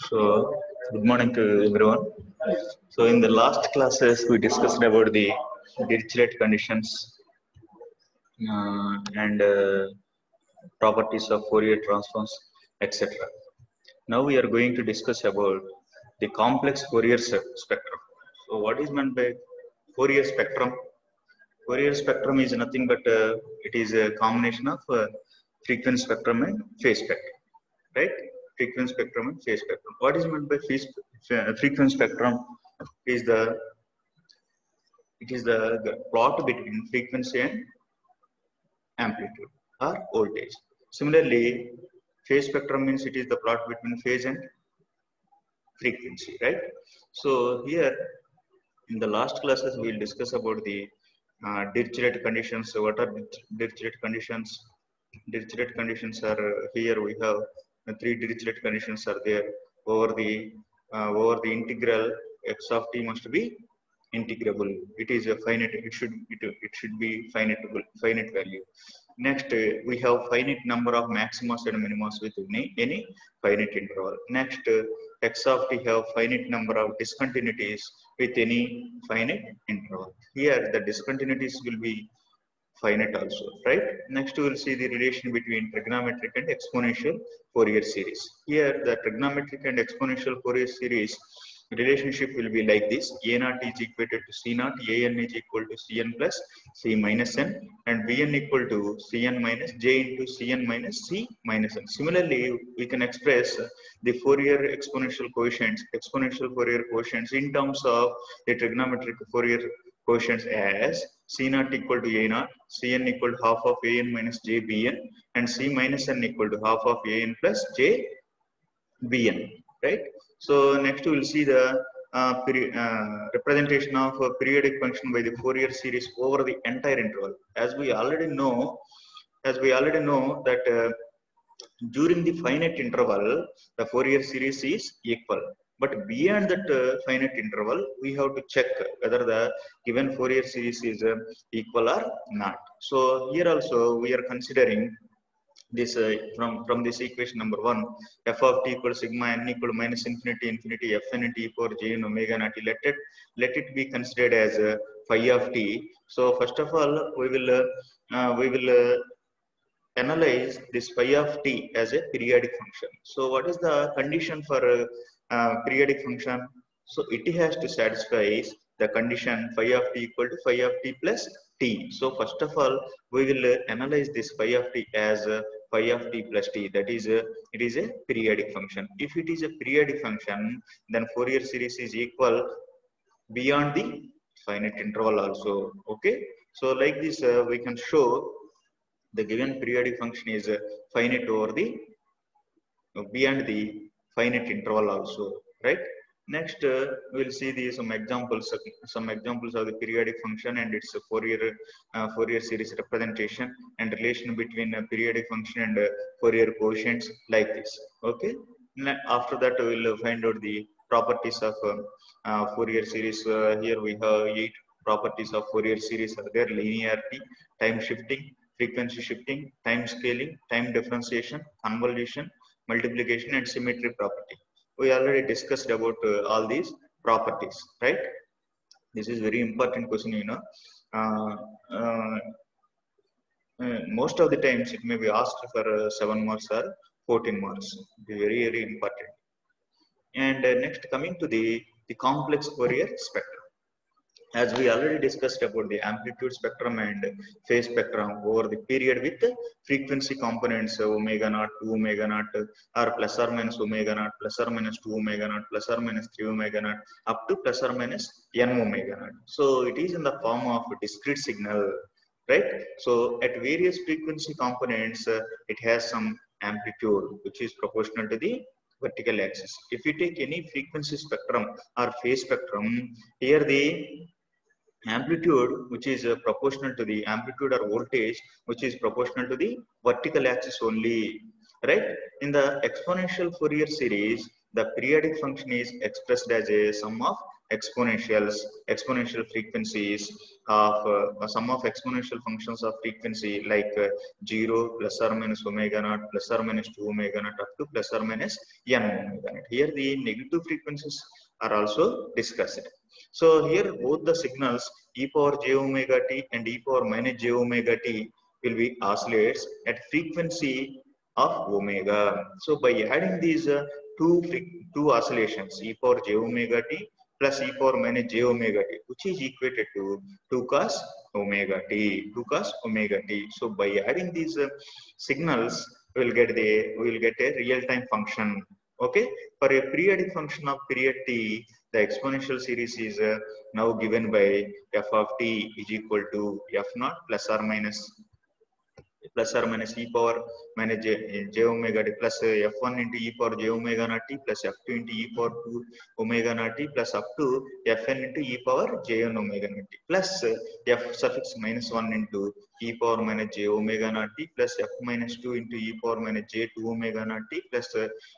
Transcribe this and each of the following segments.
So, good morning to everyone. So, in the last classes, we discussed about the Dirichlet conditions and properties of Fourier transforms, etc. Now, we are going to discuss about the complex Fourier spectrum. So, what is meant by Fourier spectrum? Fourier spectrum is nothing but it is a combination of frequency spectrum and phase spectrum, right? Frequency spectrum and phase spectrum. What is meant by frequency spectrum? It is the plot between frequency and amplitude or voltage. Similarly, phase spectrum means it is the plot between phase and frequency, right? So here in the last classes we will discuss about the Dirichlet conditions. So what are Dirichlet conditions? Dirichlet conditions are here we have three Dirichlet conditions are there over the integral x of t must be integrable. It is a finite. It should be finite value. Next, we have finite number of maximas and minimas with any finite interval. Next, x of t have finite number of discontinuities with any finite interval. Here, the discontinuities will be finite also, right? Next, we will see the relation between trigonometric and exponential Fourier series. Here, the trigonometric and exponential Fourier series relationship will be like this: a naught is equated to c naught, an is equal to cn plus c minus n, and bn equal to cn minus j into cn minus c minus n. Similarly, we can express the Fourier exponential coefficients in terms of the trigonometric Fourier coefficients as c naught equal to a naught, cn equal to half of an minus j bn, and c minus n equal to half of an plus j bn, right? So next we will see the representation of a periodic function by the Fourier series over the entire interval. As we already know that during the finite interval, the Fourier series is equal. But beyond that finite interval, we have to check whether the given Fourier series is equal or not. So here also we are considering this from this equation number 1, f of t equals sigma n equal to minus infinity fn t for j and omega naught. Let it be considered as phi of t. So first of all, we will analyze this phi of t as a periodic function. So what is the condition for periodic function? So it has to satisfy the condition phi of t equal to phi of t plus t. So first of all, we will analyze this phi of t as phi of t plus t. That is, it is a periodic function. If it is a periodic function, then Fourier series is equal beyond the finite interval also. Okay. So like this, we can show the given periodic function is finite over the beyond the finite interval also, right? Next, we'll see some examples of the periodic function and its Fourier series representation and relation between a periodic function and Fourier coefficients like this. Okay. After that, we will find out the properties of Fourier series. Here we have 8 properties of Fourier series are there: linearity, time shifting, frequency shifting, time scaling, time differentiation, convolution, multiplication, and symmetry property. We already discussed about all these properties, right? This is very important question, you know. Most of the times it may be asked for 7 marks or 14 marks. Very, very important. And next, coming to the complex Fourier spectrum. As we already discussed about the amplitude spectrum and phase spectrum over the period with frequency components omega naught, 2 omega naught, or plus or minus omega naught, plus or minus 2 omega naught, plus or minus 3 omega naught, up to plus or minus n omega naught. So it is in the form of discrete signal, right? So at various frequency components, it has some amplitude which is proportional to the vertical axis. If you take any frequency spectrum or phase spectrum, here the amplitude which is proportional to the amplitude or voltage which is proportional to the vertical axis only, right? In the exponential Fourier series, the periodic function is expressed as a sum of exponential frequencies of sum of exponential functions of frequency like 0 plus or minus omega naught plus or minus 2 omega naught up to plus or minus n omega naught. Here the negative frequencies are also discussed. So here both the signals e power j omega t and e power minus j omega t will be oscillates at frequency of omega. So by adding these two oscillations e power j omega t plus e power minus j omega t, which is equated to 2 cos omega t, 2 cos omega t. So by adding these signals, we will get a real time function. Okay, for a periodic function of period t, the exponential series is now given by f of t is equal to f naught plus or minus e power minus j omega t plus f1 into e power j omega naught t plus f2 into e power 2 omega naught t plus up to fn into e power jn omega naught t plus f suffix minus 1 into e power minus j omega naught t plus f minus 2 into e power minus j 2 omega naught t plus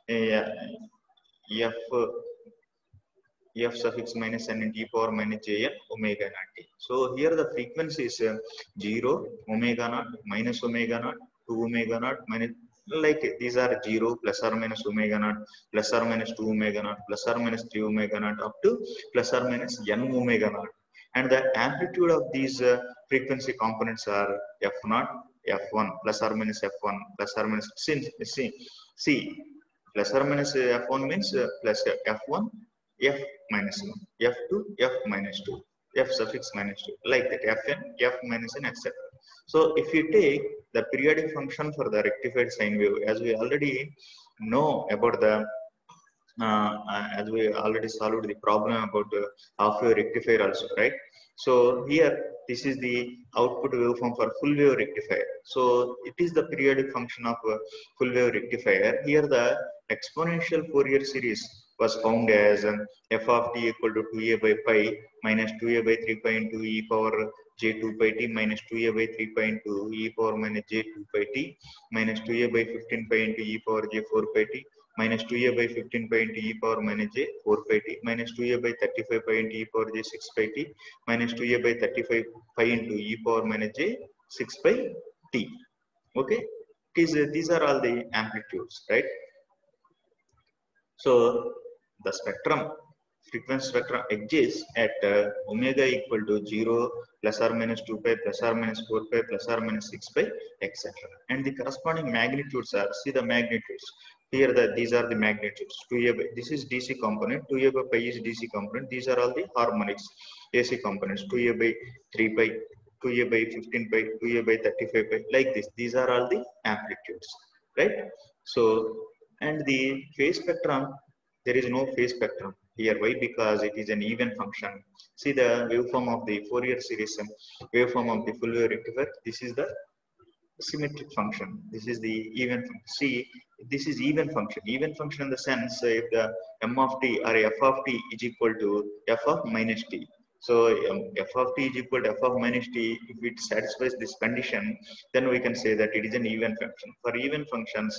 f suffix minus n into e power minus jn omega naught t. So here the frequency is 0, omega naught, minus omega naught, 2 omega naught, minus, like these are 0 plus or minus omega naught, plus or minus 2 omega naught, plus or minus 3 omega naught up to plus or minus n omega naught. And the amplitude of these frequency components are f0, f1, plus or minus f1, plus or minus c plus or minus f1 means plus f1, f minus 1, f2, f minus 2, f suffix minus 2, like that, fn, f minus n, etc. So if you take the periodic function for the rectified sine wave, as we already know about the as we already solved the problem about half wave rectifier also, right? So here this is the output waveform for full wave rectifier. So it is the periodic function of full wave rectifier. Here the exponential Fourier series was found as f of t equal to 2a by pi minus 2a by 3 pi into e power j 2 pi t minus 2a by 3 pi into e power minus j 2 pi t minus 2a by 15 pi into e power j 4 pi t minus 2a by 15 pi into e power minus j 4 pi t minus 2a by 35 pi into e power j 6 pi t minus 2a by 35 pi into e power minus j 6 pi t. Okay, these are all the amplitudes, right? So the spectrum, frequency spectrum exists at omega equal to 0 plus or minus 2 pi plus or minus 4 pi plus or minus 6 pi, etc. And the corresponding magnitudes are, see the magnitudes. Here these are the magnitudes. 2a by, this is DC component, 2a by pi is DC component. These are all the harmonics, AC components. 2a by 3 pi, 2a by 15 pi, 2a by 35 pi, like this. These are all the amplitudes, right? So, and the phase spectrum, there is no phase spectrum here. Why? Because it is an even function. See the waveform of the Fourier series, waveform of the full wave rectifier. This is the symmetric function. This is the even function. See, this is even function. Even function in the sense if the m of t or f of t is equal to f of minus t. So f of t is equal to f of minus t. If it satisfies this condition, then we can say that it is an even function. For even functions,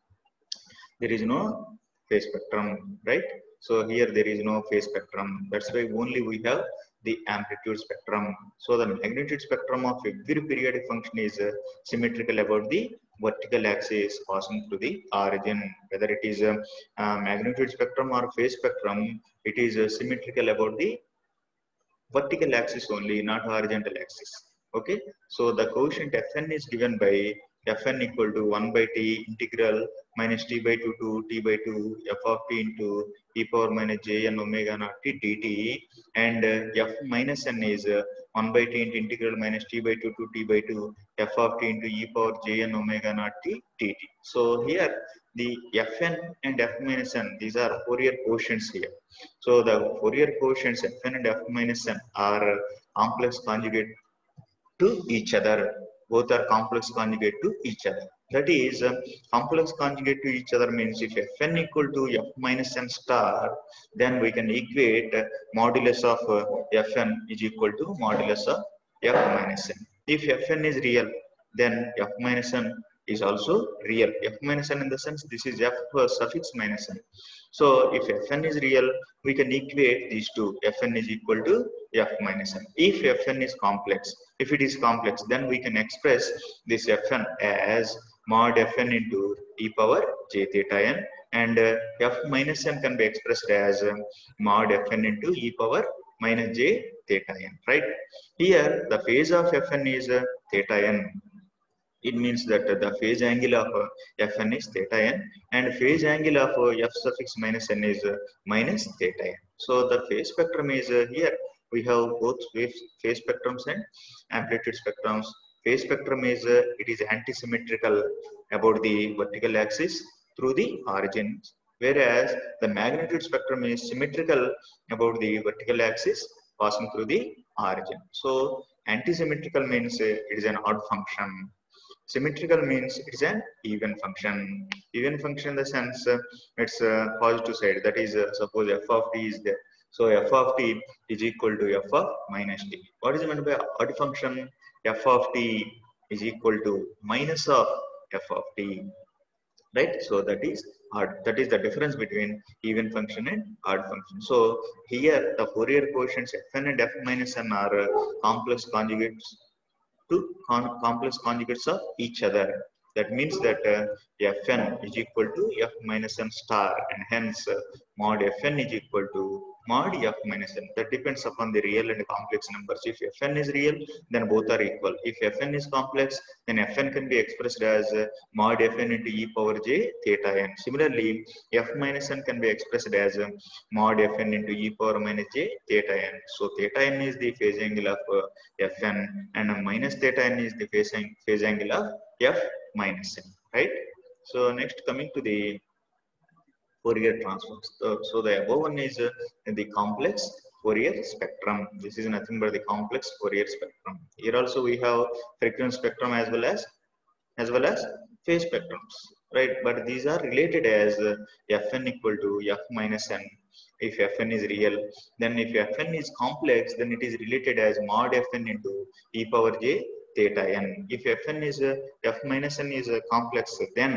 there is no phase spectrum, right? So here there is no phase spectrum. That's why only we have the amplitude spectrum. So the magnitude spectrum of every periodic function is symmetrical about the vertical axis passing through the origin. Whether it is magnitude spectrum or phase spectrum, it is symmetrical about the vertical axis only, not horizontal axis. Okay, so the coefficient fn is given by fn equal to 1 by t integral minus t by 2 to t by 2 f of t into e power minus j n omega naught t dt, and f minus n is 1 by t into integral minus t by 2 to t by 2 f of t into e power j n omega naught t dt. So here the fn and f minus n, these are Fourier quotients here. So the Fourier quotients fn and f minus n are complex conjugate to each other. Both are complex conjugate to each other. That is, complex conjugate to each other means if fn equal to f minus n star, then we can equate modulus of fn is equal to modulus of f minus n. If fn is real, then f minus n is also real. F minus n in the sense this is f suffix minus n. So if Fn is real, we can equate these two. Fn is equal to f minus n. If Fn is complex, if it is complex, then we can express this Fn as mod Fn into e power j theta n, and f minus n can be expressed as mod Fn into e power minus j theta n, right? Here the phase of Fn is theta n. It means that the phase angle of Fn is theta n, and phase angle of f suffix minus n is minus theta n. So the phase spectrum is here. We have both phase spectrums and amplitude spectrums. Phase spectrum is it is antisymmetrical about the vertical axis through the origins, whereas the magnitude spectrum is symmetrical about the vertical axis passing through the origin. So antisymmetrical means it is an odd function. Symmetrical means it's an even function. Even function in the sense it's a positive side. That is, suppose f of t is there. So f of t is equal to f of minus t. What is meant by odd function? F of t is equal to minus of f of t. Right? So that is odd. That is the difference between even function and odd function. So here the Fourier coefficients fn and f minus n are complex conjugates to complex conjugates of each other. That means that Fn is equal to f minus n star, and hence mod Fn is equal to mod f minus n. That depends upon the real and complex numbers. If Fn is real, then both are equal. If Fn is complex, then Fn can be expressed as mod Fn into e power j theta n. Similarly, f minus n can be expressed as mod Fn into e power minus j theta n. So theta n is the phase angle of Fn, and minus theta n is the phase angle of f minus n, right? So next, coming to the Fourier transforms. So the above one is the complex Fourier spectrum. This is nothing but the complex Fourier spectrum. Here also we have frequency spectrum as well as phase spectrums, right? But these are related as Fn equal to f minus n. If Fn is real, then if Fn is complex, then it is related as mod Fn into e power j theta n. If Fn is f minus n is complex, then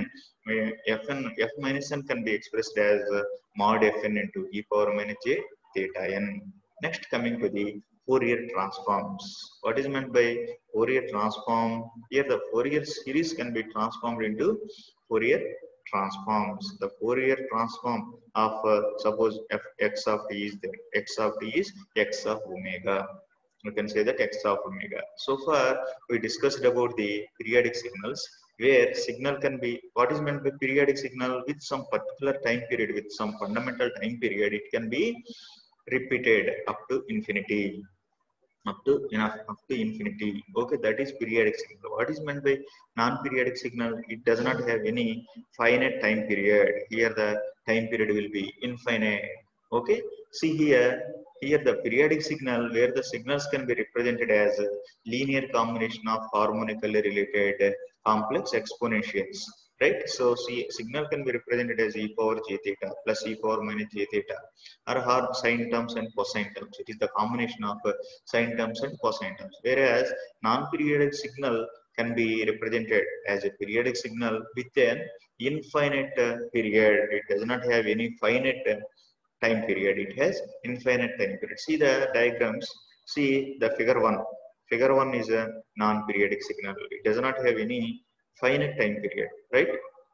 f minus n can be expressed as mod Fn into e power minus j theta n. Next, coming to the Fourier transforms. What is meant by Fourier transform? Here the Fourier series can be transformed into Fourier transforms. The Fourier transform of suppose f x of t is there. X of t is x of omega. You can say that x of omega. So far we discussed about the periodic signals, where signal can be, what is meant by periodic signal? With some particular time period, with some fundamental time period, it can be repeated up to infinity. Up to infinity. Okay, that is periodic signal. What is meant by non-periodic signal? It does not have any finite time period. Here the time period will be infinite. Okay, see here the periodic signal, where the signals can be represented as a linear combination of harmonically related complex exponentials, right? So see, signal can be represented as e power j theta plus e power minus j theta, or sine terms and cosine terms. It is the combination of sine terms and cosine terms. Whereas non-periodic signal can be represented as a periodic signal with an infinite period. It does not have any finite time period. It has infinite time period. See the diagrams. See the figure 1. Figure 1 is a non-periodic signal. It does not have any finite time period, right?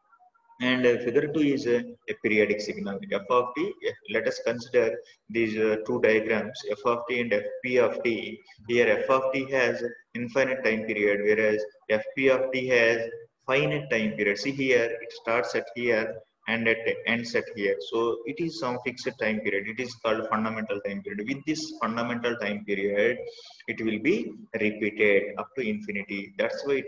And figure 2 is a periodic signal. F of t, let us consider these two diagrams, f of t and fp of t. Here f of t has infinite time period, whereas fp of t has finite time period. See here, it starts at here and it ends at here. So it is some fixed time period. It is called fundamental time period. With this fundamental time period, it will be repeated up to infinity. That's why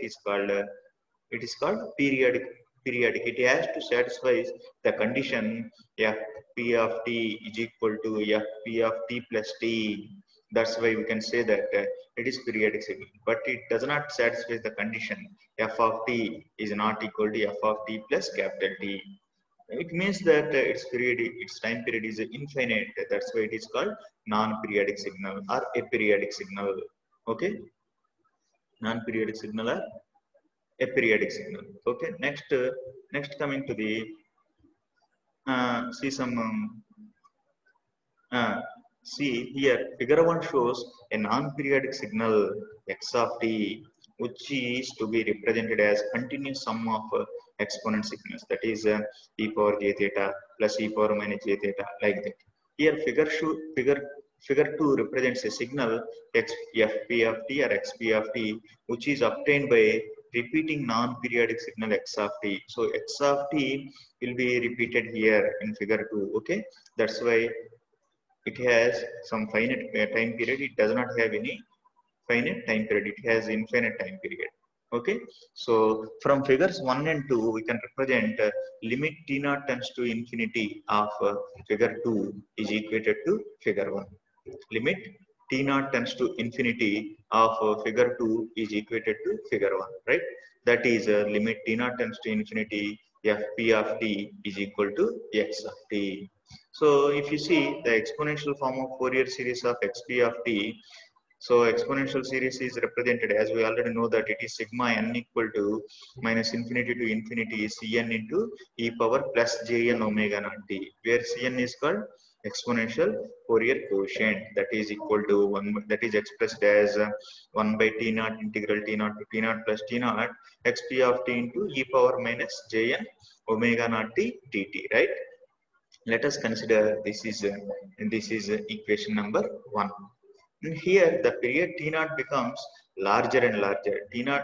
it is called periodic. It has to satisfy the condition fp of t is equal to fp of t plus t. That's why we can say that it is periodic signal, but it does not satisfy the condition f of t is not equal to f of t plus capital T. It means that its time period is infinite. That's why it is called non-periodic signal or aperiodic signal. Okay, non-periodic signal or a periodic signal. Okay, next coming to the see some see here figure 1 shows a non-periodic signal x of t, which is to be represented as continuous sum of exponent signals, that is e power j theta plus e power minus j theta, like that. Here figure 2 represents a signal fp of t or xp of t, which is obtained by repeating non-periodic signal x of t. So x of t will be repeated here in figure 2. Okay, that's why it has some finite time period. It does not have any finite time period. It has infinite time period. Okay, so from figures 1 and 2 we can represent limit t naught tends to infinity of figure 2 is equated to figure 1. Limit t naught tends to infinity of figure 2 is equated to figure 1, right? That is limit t naught tends to infinity fp of t is equal to x of t. So if you see the exponential form of Fourier series of xp of t, so exponential series is represented, as we already know, that it is sigma n equal to minus infinity to infinity cn into e power plus jn omega naught t, where cn is called exponential Fourier quotient, that is equal to 1, that is expressed as 1 by t naught integral t naught to t naught plus t naught xp of t into e power minus jn omega naught t dt, right? Let us consider this is equation number 1. And here the period t naught becomes larger and larger.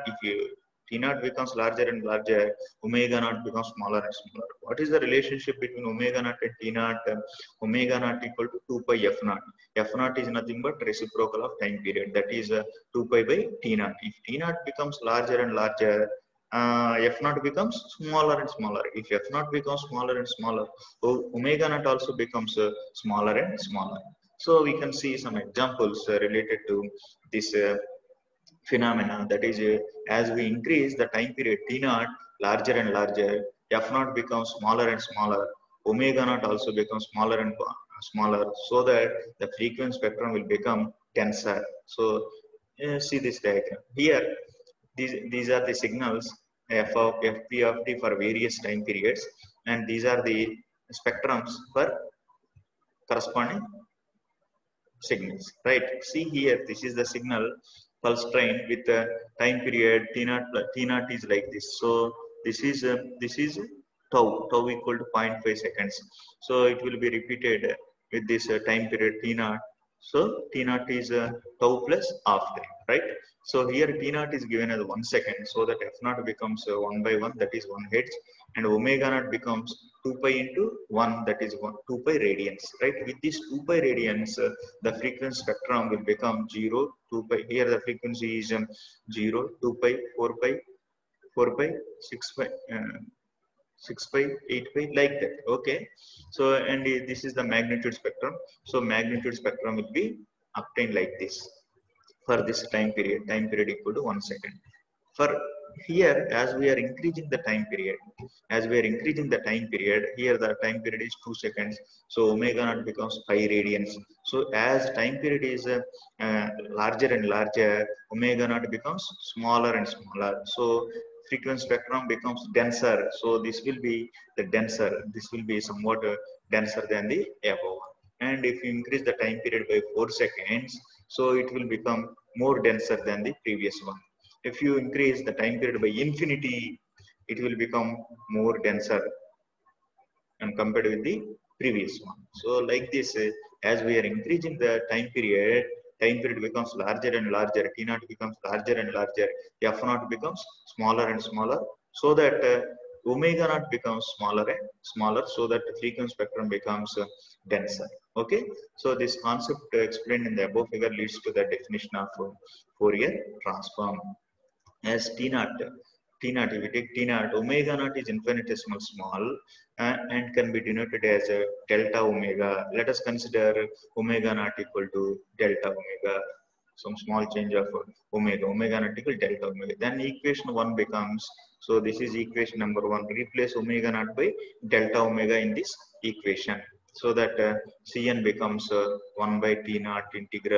T naught becomes larger and larger, omega naught becomes smaller and smaller. What is the relationship between omega naught and t naught? Omega naught equal to 2 pi f naught. F naught is nothing but reciprocal of time period, that is 2 pi by t naught. If t naught becomes larger and larger, f naught becomes smaller and smaller. If f naught becomes smaller and smaller, omega naught also becomes smaller and smaller. So we can see some examples related to this phenomena. That is, as we increase the time period t naught larger and larger, f naught becomes smaller and smaller. Omega naught also becomes smaller and smaller, so that the frequency spectrum will become denser. So see this diagram here. These are the signals f of fp of t for various time periods, and these are the spectrums for corresponding signals, right? See here, this is the signal pulse train with the time period t naught is like this. So this is tau equal to 0.5 seconds. So it will be repeated with this time period t naught. So t naught is tau plus half time, right? So here t naught is given as 1 second, so that f naught becomes 1 by 1, that is 1 hertz, and omega naught becomes 2 pi into 1, that is 2 pi radians, right? With this 2 pi radians, the frequency spectrum will become 0, 2 pi. Here the frequency is 0, 2 pi, 4 pi, 4 pi, 6 pi, 6 pi, 8 pi, like that. Okay, so and this is the magnitude spectrum. So magnitude spectrum will be obtained like this for this time period equal to 1 second. For here, as we are increasing the time period, here the time period is 2 seconds, so omega naught becomes pi radians. So as time period is larger and larger, omega naught becomes smaller and smaller, so frequency spectrum becomes denser. So this will be the denser, this will be somewhat denser than the above one. And if you increase the time period by 4 seconds, so it will become more denser than the previous one. If you increase the time period by infinity, it will become more denser and compared with the previous one. So like this, as we are increasing the time period becomes larger and larger, t naught becomes larger and larger, f naught becomes smaller and smaller, so that omega naught becomes smaller and smaller, so that the frequency spectrum becomes denser. Okay, so this concept explained in the above figure leads to the definition of Fourier transform. As t naught, if we take t naught, omega naught is infinitesimal small and can be denoted as a delta omega. Let us consider omega naught equal to delta omega, some small change of omega naught equal to delta omega. Then equation 1 becomes, so this is equation number 1, replace omega naught by delta omega in this equation, so that cn becomes 1 by t naught integral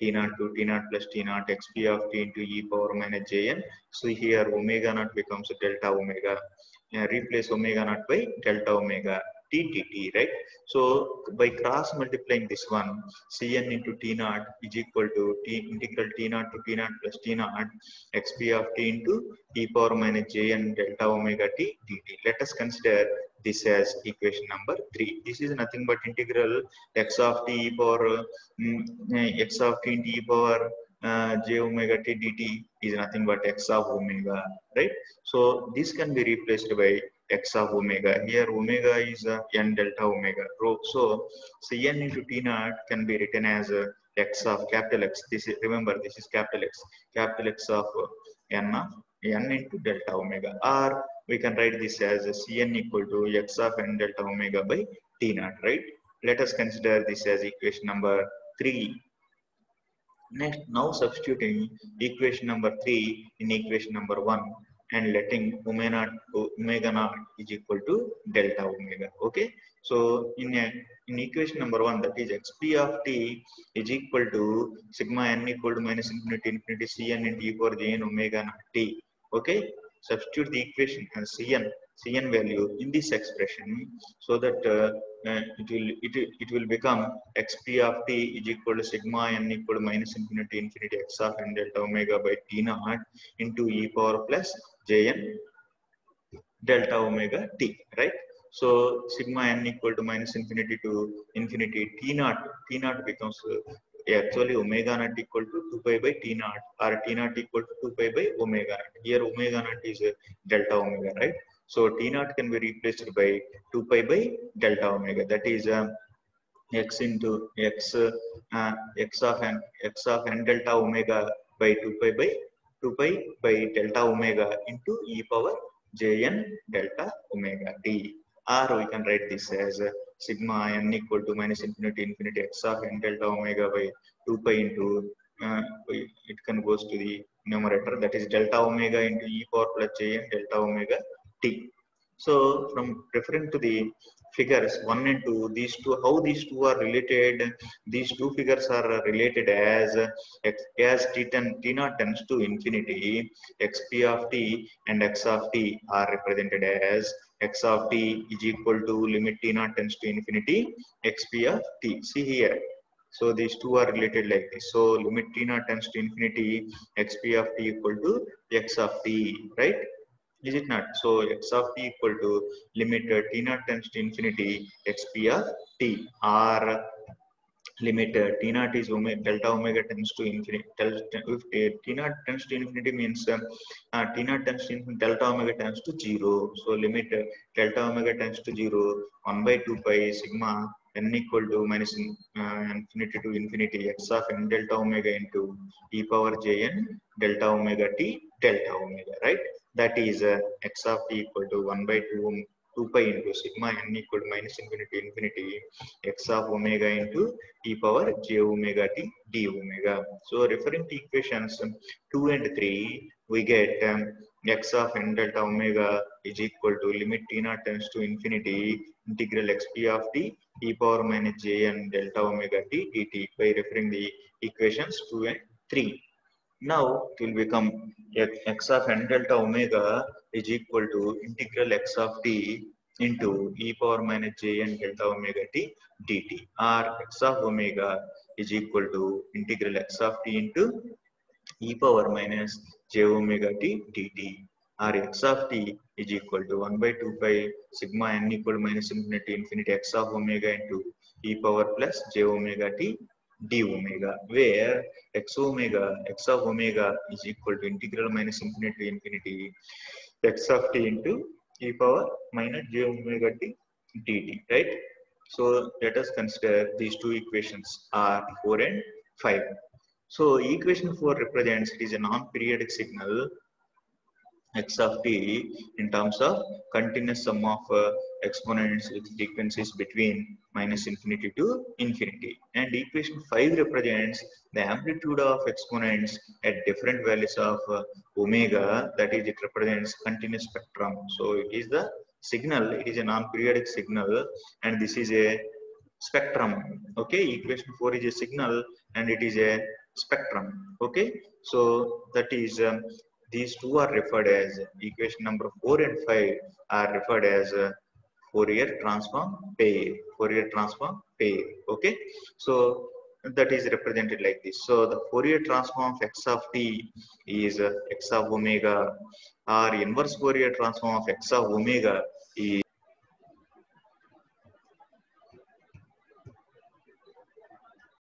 t naught to t naught plus t naught xp of t into e power minus jn. So here omega naught becomes delta omega. Replace omega naught by delta omega t dt, right? So by cross multiplying this one, cn into t naught is equal to t integral t naught to t naught plus t naught xp of t into e power minus jn delta omega t dt. Let us consider this as equation number 3. This is nothing but integral x of t e power x of t into e power j omega t dt is nothing but x of omega, right? So this can be replaced by x of omega. Here omega is n delta omega. So cn into t naught can be written as x of capital X. This is, remember, this is capital X of n into delta omega. Or we can write this as cn equal to x of n delta omega by t naught, right? Let us consider this as equation number 3. Next, now substituting equation number 3 in equation number 1 and letting omega naught is equal to delta omega. Okay. So in equation number 1, that is xp of t is equal to sigma n equal to minus infinity infinity cn into e power j n omega naught t. Okay. Substitute the equation and cn value in this expression, so that it will become xp of t is equal to sigma n equal to minus infinity infinity x of n delta omega by t naught into e power plus jn delta omega t, right? So sigma n equal to minus infinity to infinity t naught becomes actually omega naught equal to 2 pi by t naught, or t naught equal to 2 pi by omega naught. Here omega naught is delta omega, right? So t naught can be replaced by 2 pi by delta omega, that is x into x of n delta omega by 2 pi by delta omega into e power jn delta omega t. Or we can write this as sigma n equal to minus infinity infinity x of n delta omega by 2 pi into it can goes to the numerator, that is delta omega into e power plus jn delta omega t. So from referring to the figures 1 and 2, these two, how these two are related? These two figures are related as t naught tends to infinity, xp of t and x of t are represented as x of t is equal to limit t naught tends to infinity xp of t. See here. So these two are related like this. So limit t naught tends to infinity xp of t equal to x of t, right? Is it not? So x of t equal to limit t naught tends to infinity xp of t, or limit t naught is delta omega tends to infinity. If t naught tends to infinity means t naught tends to infinity, delta omega tends to 0. So limit delta omega tends to 0, 1 by 2 pi sigma n equal to minus infinity to infinity x of n delta omega into e power jn delta omega t delta omega, right? That is x of t equal to 1 by 2 pi into sigma n equal to minus infinity infinity x of omega into e power j omega t d omega. So referring to equations 2 and 3, we get x of n delta omega is equal to limit t naught tends to infinity integral xp of t e power minus j n delta omega t dt by referring the equations 2 and 3. Now it will become x of n delta omega is equal to integral x of t into e power minus j n delta omega t dt, or x of omega is equal to integral x of t into e power minus j omega t dt, or x of t is equal to 1 by 2 pi sigma n equal to minus infinity infinity x of omega into e power plus j omega t d omega, where x of omega is equal to integral minus infinity infinity x of t into e power minus j omega t dt, right? So let us consider these two equations are 4 and 5. So equation 4 represents, it is a non-periodic signal x of t in terms of continuous sum of exponents with frequencies between minus infinity to infinity. And equation 5 represents the amplitude of exponents at different values of omega, that is, it represents continuous spectrum. So it is the signal, it is a non-periodic signal, and this is a spectrum. Okay, equation 4 is a signal and it is a spectrum. Okay, so that is these two are referred as equation number 4 and 5 are referred as Fourier transform pair. Fourier transform pair. Okay, so that is represented like this. So the Fourier transform of x of t is x of omega, or inverse Fourier transform of x of omega is